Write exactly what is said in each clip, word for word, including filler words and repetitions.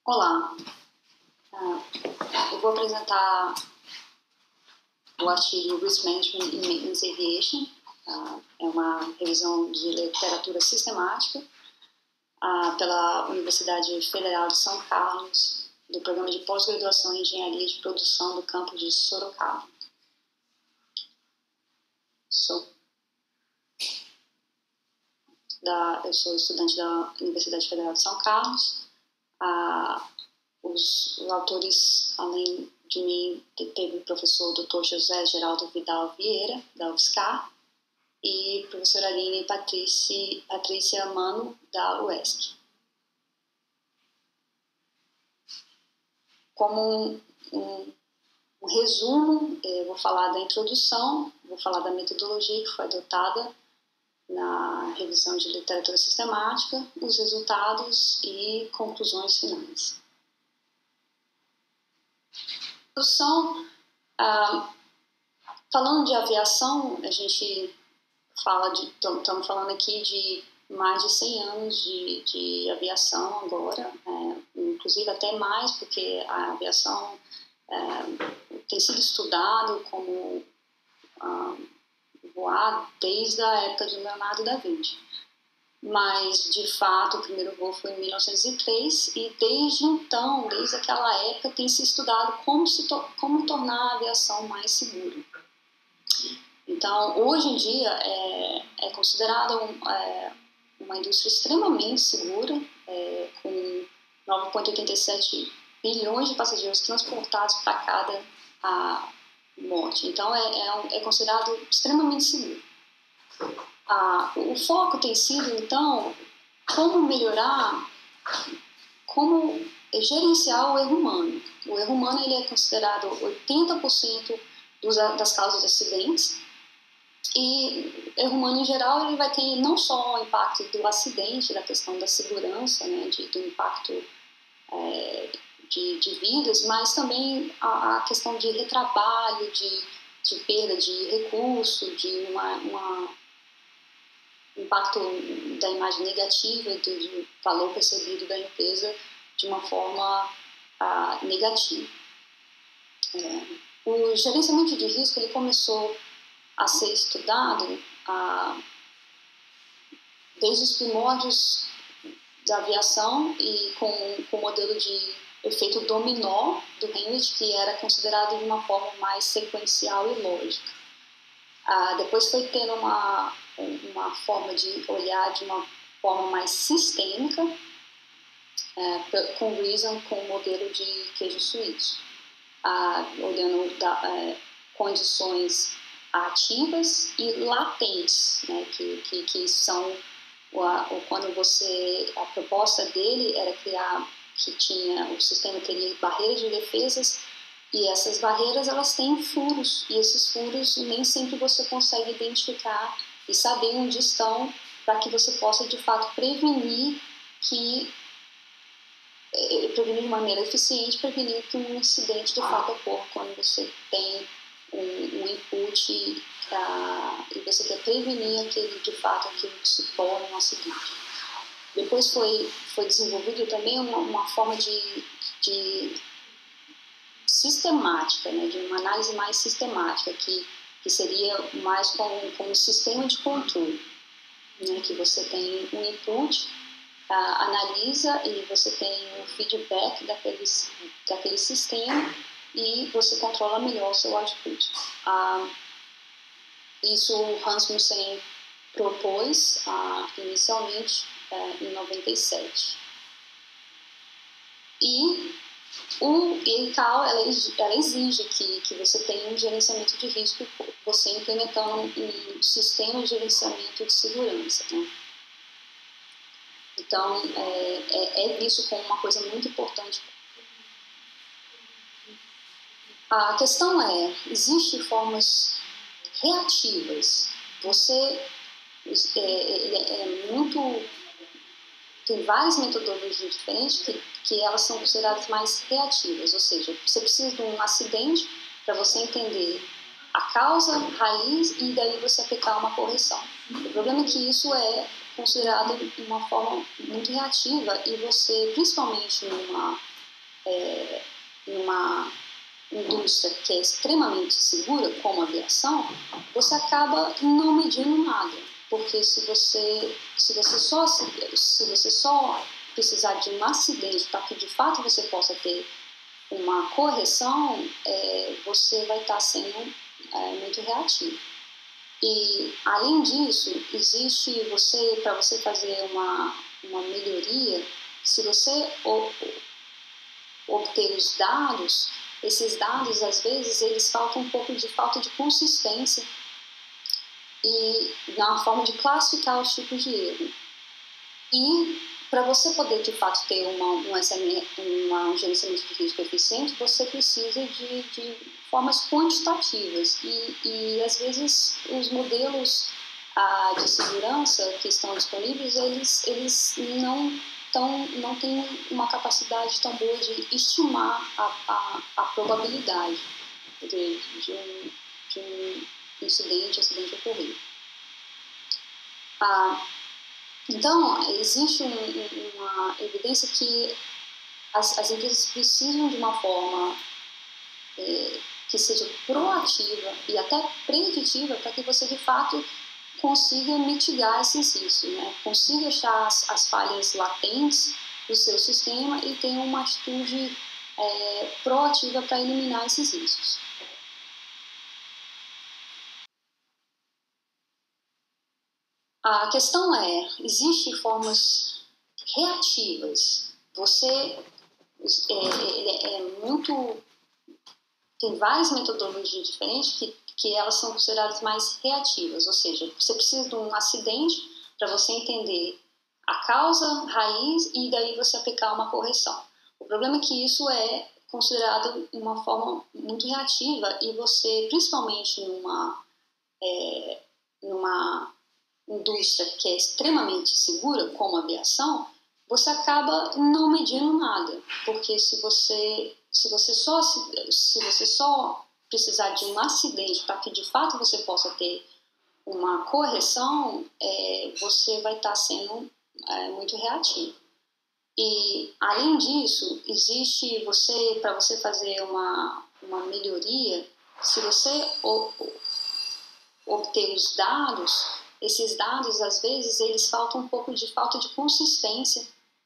Olá, uh, eu vou apresentar o artigo Risk Management in Maintenance Aviation. Uh, é uma revisão de literatura sistemática uh, pela Universidade Federal de São Carlos, do programa de pós-graduação em Engenharia de Produção do campus de Sorocaba. Sou da, eu sou estudante da Universidade Federal de São Carlos. Ah, os, os autores, além de mim, teve o professor doutor José Geraldo Vidal Vieira, da U F S Car, e a professora Aline Patrícia, Patrícia Mano, da U E S C. Como um, um, um resumo, eu vou falar da introdução, vou falar da metodologia que foi adotada na revisão de literatura sistemática, os resultados e conclusões finais. Introdução, ah, falando de aviação, a gente fala de, estamos falando aqui de mais de cem anos de, de aviação agora, é, inclusive até mais, porque a aviação é, tem sido estudado como ah, voar desde a época de Leonardo da Vinci. Mas, de fato, o primeiro voo foi em mil novecentos e três e desde então, desde aquela época, tem se estudado como, se to como tornar a aviação mais segura. Então, hoje em dia, é, é considerada um, é, uma indústria extremamente segura, é, com nove vírgula oitenta e sete bilhões de passageiros transportados para cada a, morte. Então, é, é, é considerado extremamente seguro. Ah, o foco tem sido, então, como melhorar, como gerenciar o erro humano. O erro humano ele é considerado oitenta por cento dos, das causas de acidentes, e erro humano em geral ele vai ter não só o impacto do acidente, da questão da segurança, né, de, do impacto é, de, de vidas, mas também a, a questão de retrabalho, de, de perda de recurso, de uma, uma impacto da imagem negativa e do valor percebido da empresa de uma forma ah, negativa. É, o gerenciamento de risco ele começou a ser estudado ah, desde os primórdios da aviação e com, com o modelo de efeito dominó do Henrich, que era considerado de uma forma mais sequencial e lógica. Ah, depois foi tendo uma, uma forma de olhar de uma forma mais sistêmica, é, com Reason, com o modelo de queijo suíço, ah, olhando da, é, condições ativas e latentes, né, que, que, que são o, quando você, a proposta dele era criar que tinha, o sistema teria barreiras de defesas, e essas barreiras elas têm furos, e esses furos nem sempre você consegue identificar e saber onde estão, para que você possa de fato prevenir que prevenir de maneira eficiente, prevenir que um incidente de fato ocorra quando você tem um, um input pra, e você quer prevenir aquele de fato aquilo que se torna um acidente. Depois foi, foi desenvolvido também uma, uma forma de, de sistemática, né, de uma análise mais sistemática, que, que seria mais como, como um sistema de controle, né, que você tem um input, ah, analisa e você tem um feedback daqueles, daquele sistema e você controla melhor o seu output. Ah, isso o Rasmussen propôs ah, inicialmente ah, em noventa e sete. E o I C A O ela, ela exige que, que você tenha um gerenciamento de risco, você implementando um, um sistema de gerenciamento de segurança, né? Então, é, é, é visto como uma coisa muito importante. A questão é, existem formas reativas. Você é, é, é muito... Tem várias metodologias diferentes que, que elas são consideradas mais reativas, ou seja, você precisa de um acidente para você entender a causa, raiz, e daí você aplicar uma correção. O problema é que isso é considerado de uma forma muito reativa e você, principalmente numa é, numa indústria que é extremamente segura, como a aviação, você acaba não medindo nada, porque se você, se você, só, se você só precisar de um acidente para que de fato você possa ter uma correção, é, você vai estar sendo é, muito reativo. E, além disso, existe, você, para você fazer uma, uma melhoria, se você obter os dados, esses dados, às vezes, eles faltam um pouco de falta de consistência e na forma de classificar os tipos de erro. E, para você poder, de fato, ter uma, um, uma, um gerenciamento de risco eficiente, você precisa de, de formas quantitativas. E, e, às vezes, os modelos ah, de segurança que estão disponíveis, eles, eles não... Então, não tem uma capacidade tão boa de estimar a, a, a probabilidade de, de, um, de um incidente, acidente ocorrer. Ah, então, existe um, uma evidência que as, as empresas precisam de uma forma é, que seja proativa e até preditiva para que você, de fato, consiga mitigar esses riscos, né? Consiga achar as, as falhas latentes do seu sistema e tenha uma atitude é, proativa para eliminar esses riscos. A questão é, existem formas reativas. Você é, é, é muito... Tem várias metodologias diferentes que, que elas são consideradas mais reativas, ou seja, você precisa de um acidente para você entender a causa, raiz, e daí você aplicar uma correção. O problema é que isso é considerado uma forma muito reativa e você, principalmente numa, é, numa indústria que é extremamente segura, como a aviação, você acaba não medindo nada, porque se você... Se você, só, se você só precisar de um acidente para que de fato você possa ter uma correção, é, você vai estar sendo é, muito reativo. E, além disso, existe, você, para você fazer uma, uma melhoria, se você obter os dados, esses dados, às vezes, eles faltam um pouco de falta de consistência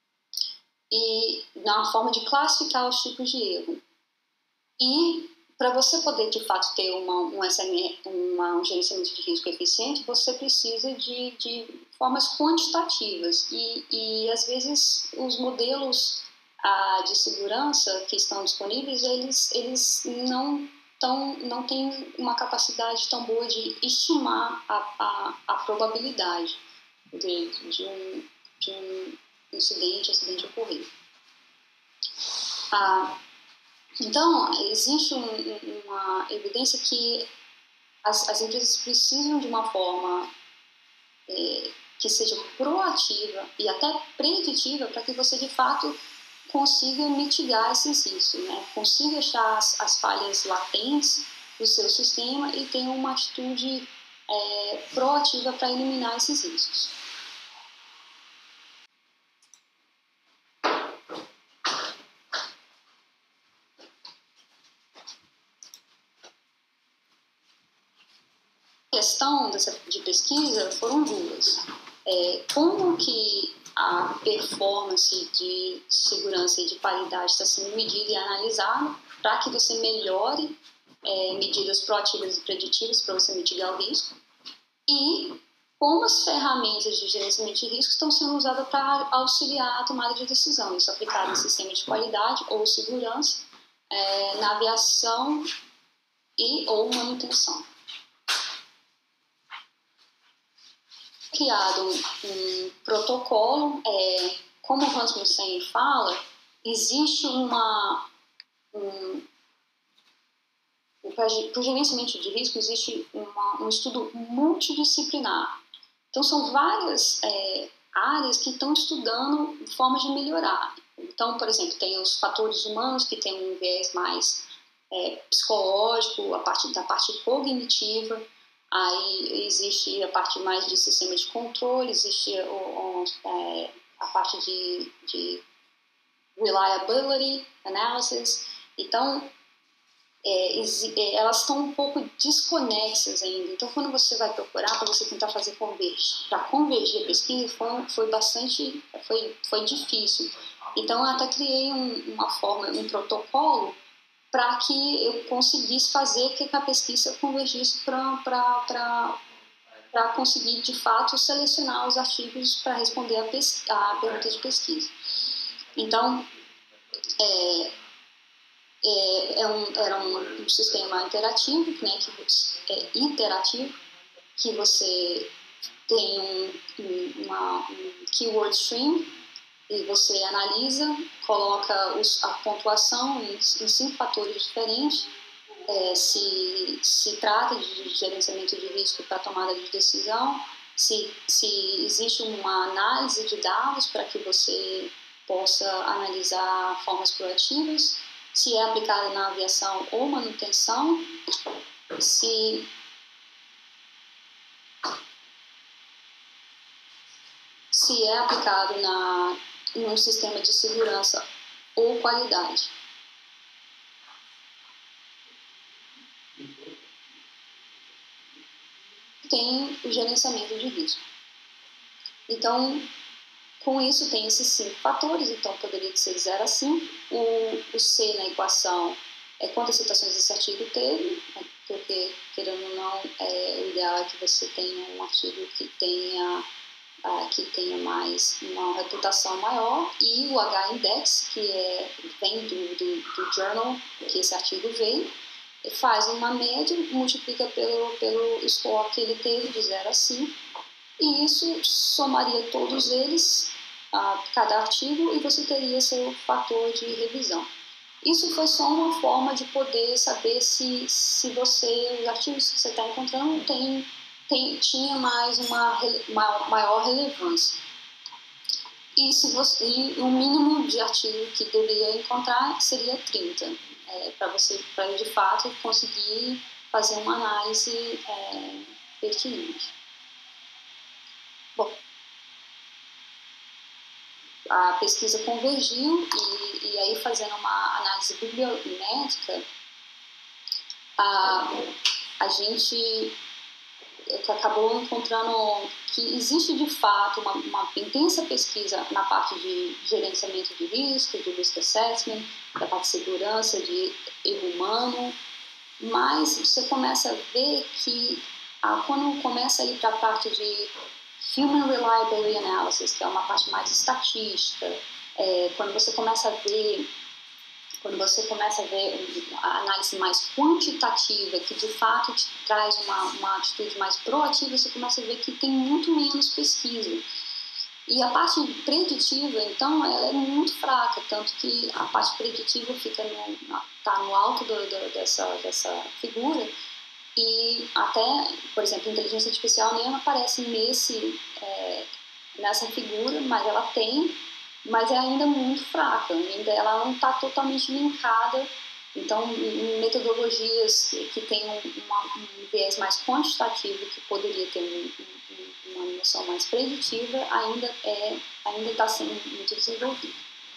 e na forma de classificar os tipos de erro. E, para você poder, de fato, ter uma, um, S M E, uma, um gerenciamento de risco eficiente, você precisa de, de formas quantitativas. E, e, às vezes, os modelos ah, de segurança que estão disponíveis, eles, eles não, tão, não têm uma capacidade tão boa de estimar a, a, a probabilidade de, de, um, de um incidente, acidente ocorrer. Ah, então, existe um, uma evidência que as, as empresas precisam de uma forma é, que seja proativa e até preditiva para que você, de fato, consiga mitigar esses riscos, né? Consiga achar as, as falhas latentes do seu sistema e tenha uma atitude é, proativa para eliminar esses riscos. A questão dessa, de pesquisa foram duas. É, como que a performance de segurança e de qualidade está sendo medida e analisada para que você melhore é, medidas proativas e preditivas para você mitigar o risco, e como as ferramentas de gerenciamento de risco estão sendo usadas para auxiliar a tomada de decisão, isso aplicado em sistemas de qualidade ou segurança é, na aviação e ou manutenção. Criado um, um protocolo, é, como o Rasmussen fala, existe uma... Um, para o gerenciamento de risco existe uma, um estudo multidisciplinar. Então, são várias é, áreas que estão estudando formas de melhorar. Então, por exemplo, tem os fatores humanos, que tem um viés mais é, psicológico, a parte da parte cognitiva. Aí existe a parte mais de sistema de controle, existe o, o, é, a parte de, de reliability analysis. Então, é, é, elas estão um pouco desconexas ainda. Então, quando você vai procurar para você tentar fazer convergir, para convergir a pesquisa, foi, foi bastante, foi, foi difícil. Então, eu até criei um, uma forma, um protocolo para que eu conseguisse fazer que a pesquisa convergisse para para conseguir, de fato, selecionar os artigos para responder a, pesqu- a pergunta de pesquisa. Então, é, é, é um, era um, um sistema interativo, né, que você, é interativo, que você tem um, um, uma, um keyword string e você analisa, coloca os, a pontuação em, em cinco fatores diferentes. É, se, se trata de gerenciamento de risco para tomada de decisão, se, se existe uma análise de dados para que você possa analisar formas proativas, se é aplicada na aviação ou manutenção, se, se é aplicado na, em um sistema de segurança ou qualidade. Tem o gerenciamento de risco. Então, com isso tem esses cinco fatores, então poderia ser zero a cinco. O, o C na equação é quantas citações esse artigo teve, porque, querendo ou não, é, o ideal é que você tenha um artigo que tenha, uh, que tenha mais, uma reputação maior, e o H-index, que é, vem do, do, do journal que esse artigo veio, faz uma média, multiplica pelo, pelo score que ele teve, de zero a cinco, e isso somaria todos eles, a cada artigo, e você teria seu fator de revisão. Isso foi só uma forma de poder saber se, se você, os artigos que você está encontrando tem, tem, tinha mais uma, uma maior relevância. E, se você, e o mínimo de artigo que deveria encontrar seria trinta. É, para você, para de fato conseguir fazer uma análise é, pertinente. Bom, a pesquisa convergiu e, e aí, fazendo uma análise bibliométrica, a, a gente acabou encontrando que existe de fato uma, uma intensa pesquisa na parte de gerenciamento de risco, de risk assessment, da parte de segurança, de erro humano, mas você começa a ver que ah, quando começa a ir para a parte de Human Reliability Analysis, que é uma parte mais estatística, é, quando você começa a ver quando você começa a ver a análise mais quantitativa, que de fato te traz uma, uma atitude mais proativa, você começa a ver que tem muito menos pesquisa. E a parte preditiva, então, ela é muito fraca, tanto que a parte preditiva fica no, tá no alto do, do, dessa, dessa figura, e até, por exemplo, a inteligência artificial nem aparece nesse, é, nessa figura, mas ela tem, mas é ainda muito fraca, ainda ela não está totalmente linkada. Então, em metodologias que, que têm uma, um viés mais quantitativo, que poderia ter um, um, uma noção mais preditiva, ainda é, ainda está sendo muito desenvolvido.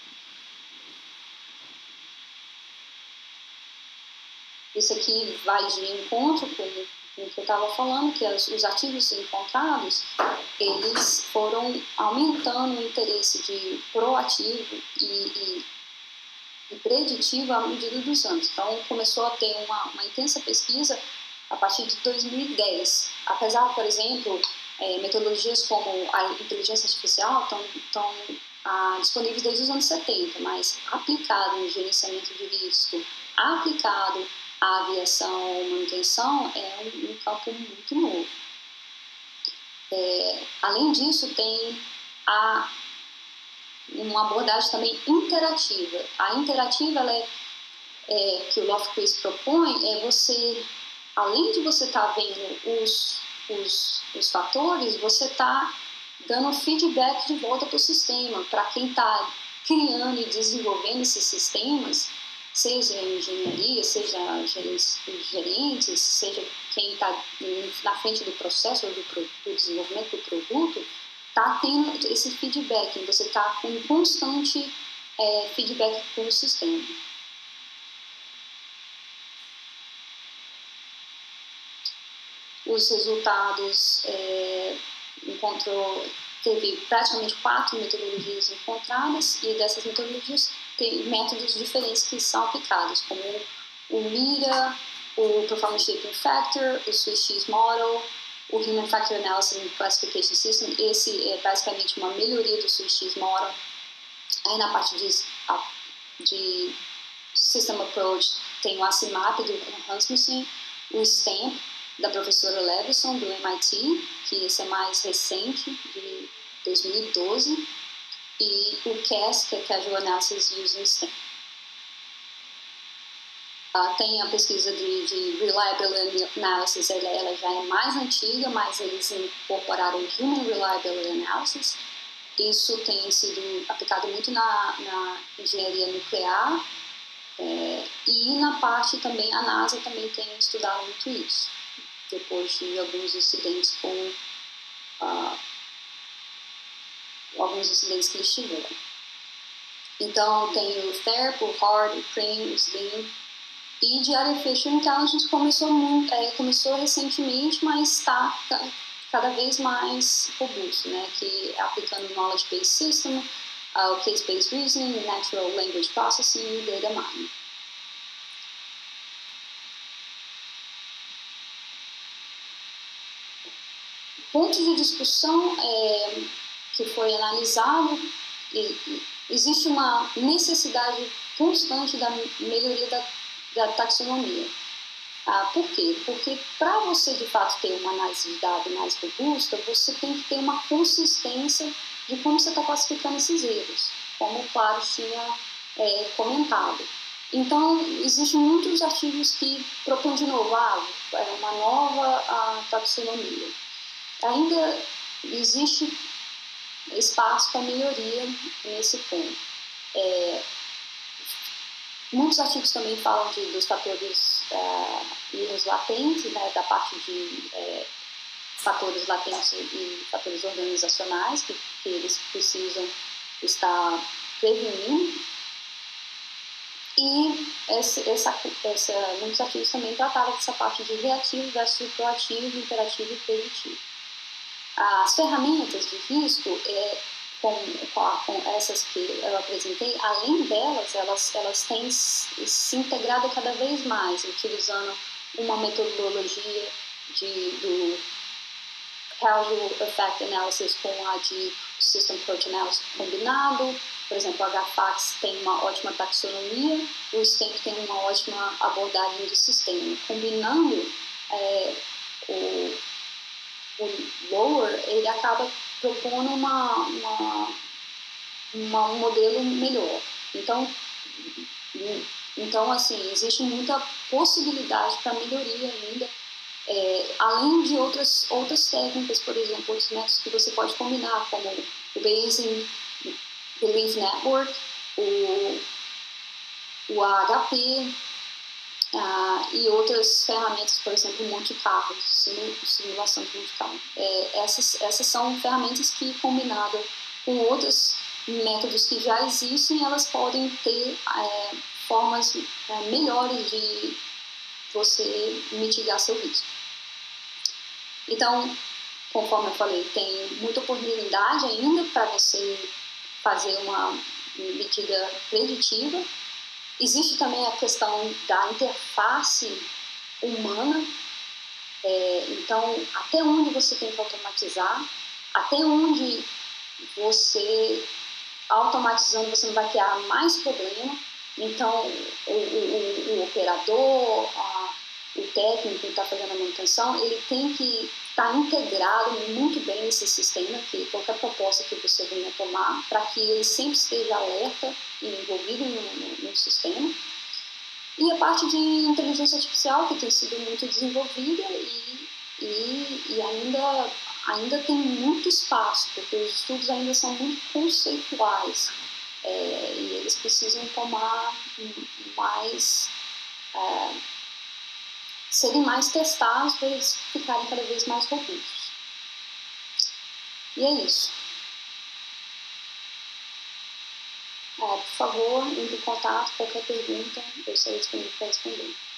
Isso aqui vai de encontro com o que eu estava falando, que os, os artigos encontrados, eles foram aumentando o interesse de proativo e, e, e preditivo à medida dos anos. Então, começou a ter uma, uma intensa pesquisa a partir de dois mil e dez. Apesar, por exemplo, é, metodologias como a inteligência artificial estão, estão ah, disponíveis desde os anos setenta, mas aplicado no gerenciamento de risco, aplicado à aviação ou manutenção, é um, um campo muito novo. É, além disso, tem a, uma abordagem também interativa. A interativa, ela é, é, que o Lofquist propõe, é você, além de você estar tá vendo os, os, os fatores, você está dando feedback de volta para o sistema, para quem está criando e desenvolvendo esses sistemas, seja a engenharia, seja os gerentes, seja quem está na frente do processo ou do, do desenvolvimento do produto, está tendo esse feedback, você está com constante é, feedback para o sistema. Os resultados é, encontrou, teve praticamente quatro metodologias encontradas, e dessas metodologias tem métodos diferentes que são aplicados, como o MIRA, o Performance Shaping Factor, o Swiss Cheese Model, o Human Factor Analysis and Classification System. Esse é basicamente uma melhoria do Swiss Cheese Model. Aí na parte de, de System Approach tem o ACIMAP do Rasmussen, o STAMP da professora Levison do M I T, que esse é mais recente, de dois mil e doze, e o C A S, que é Casual Analysis Using STAMP. Uh, tem a pesquisa de, de Reliability Analysis, ela, ela já é mais antiga, mas eles incorporaram Human Reliability Analysis. Isso tem sido aplicado muito na, na engenharia nuclear, é, e na parte também, a NASA também tem estudado muito isso, depois de alguns incidentes com uh, alguns incidentes que eles tiveram. Então tem o THERP, o HARD, o CRANE, o SLIM. E de Artificial Intelligence começou, muito, é, começou recentemente, mas está cada vez mais robusto, né? Que é aplicando Knowledge Based System, uh, o Case Based Reasoning, Natural Language Processing e Data Mining. Pontos de discussão é, que foi analisado, e, e existe uma necessidade constante da melhoria da da taxonomia. Ah, por quê? Porque para você de fato ter uma análise de dados mais robusta, você tem que ter uma consistência de como você está classificando esses erros, como o Claro tinha é, comentado. Então, existem muitos artigos que propõem de novo ah, uma nova a, taxonomia. Ainda existe espaço para melhoria nesse ponto. É, Muitos artigos também falam de, dos fatores uh, erros latentes, né, da parte de uh, fatores latentes e fatores organizacionais que, que eles precisam estar prevenindo. E essa, essa, essa, muitos artigos também tratavam dessa parte de reativo versus proativo, interativo e preditivo. As ferramentas de risco, é, Com, com essas que eu apresentei, além delas, elas, elas têm se integrado cada vez mais, utilizando uma metodologia de, do Causal Effect Analysis com a de System Approach Analysis combinado. Por exemplo, o H FACS tem uma ótima taxonomia, o STAMP tem uma ótima abordagem de sistema. Combinando, é, o, o Lower, ele acaba propondo uma, uma, uma, um modelo melhor. Então, então, assim, existe muita possibilidade para melhoria ainda, é, além de outras, outras técnicas, por exemplo, outros métodos que você pode combinar, como o Bayesian Belief Network, o, o A H P, Ah, e outras ferramentas, por exemplo, Monte Carlo, simulação de Monte Carlo. É, essas, essas são ferramentas que, combinadas com outros métodos que já existem, elas podem ter é, formas é, melhores de você mitigar seu risco. Então, conforme eu falei, tem muita oportunidade ainda para você fazer uma medida preditiva. Existe também a questão da interface humana, é, então, até onde você tem que automatizar, até onde você, automatizando, você não vai criar mais problema. Então, o, o, o operador, a, o técnico que está fazendo a manutenção, ele tem que estar integrado muito bem nesse sistema, que qualquer proposta que você venha tomar, para que ele sempre esteja alerta e envolvido no, no, no sistema. E a parte de inteligência artificial, que tem sido muito desenvolvida e, e, e ainda, ainda tem muito espaço, porque os estudos ainda são muito conceituais, é, e eles precisam tomar mais... É, serem mais testados para eles ficarem cada vez mais robustos. E é isso. É, por favor, entre em contato, qualquer pergunta, eu estarei disponível para responder.